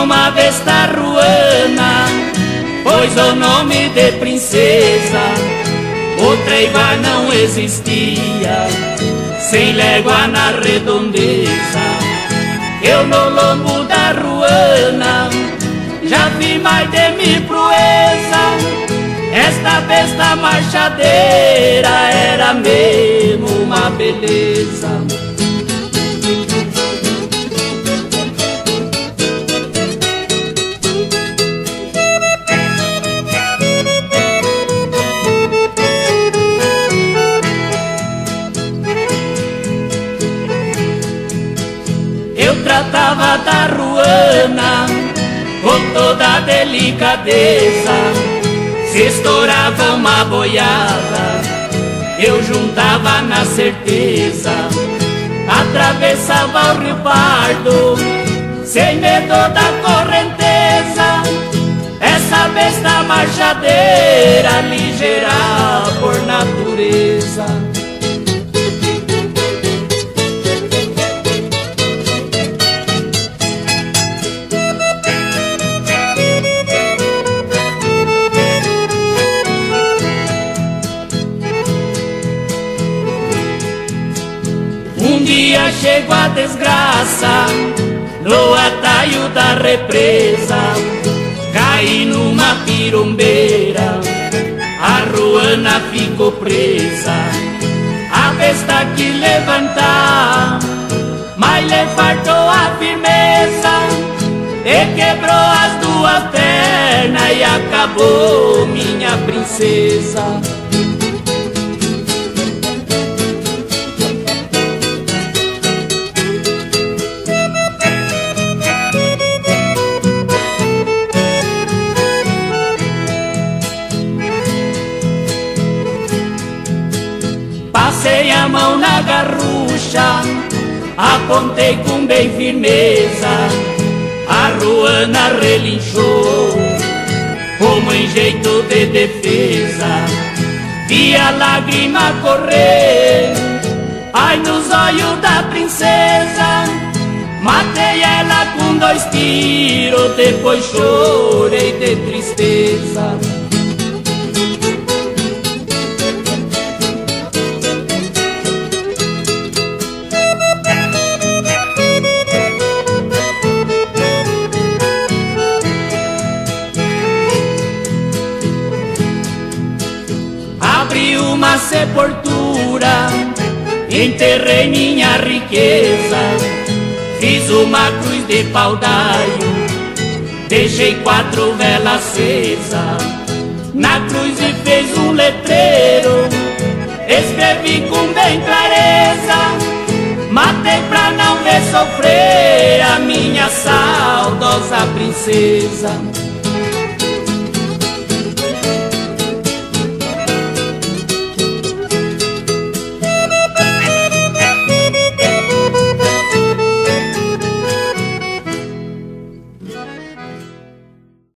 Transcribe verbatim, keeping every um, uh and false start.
uma vez Taruana, pois o nome de princesa, o Treivar não existia, sem légua na redondeza. Eu no lombo da Ruana já vi mais de mil proeza. Esta besta marchadeira era mesmo uma beleza. Eu tratava da Ruana com toda a delicadeza. Se estourava uma boiada, eu juntava na certeza. Atravessava o Rio Pardo, sem medo da correnteza. Essa besta marchadeira, ligeira por natureza. Um dia chegou a desgraça no atalho da represa. Caí numa pirombeira, a Ruana ficou presa. A besta que levantar, mas lhe faltou a firmeza, e quebrou as duas pernas e acabou minha princesa. Passei a mão na garrucha, apontei com bem firmeza. A Ruana relinchou, como em jeito de defesa. Vi a lágrima correr, ai nos olhos da princesa. Matei ela com dois tiros, depois chorei de tristeza. Abri uma sepultura, enterrei minha riqueza. Fiz uma cruz de pau-d'alho, deixei quatro velas acesas. Na cruz e fez um letreiro, escrevi com bem clareza: matei pra não ver sofrer a minha saudosa princesa.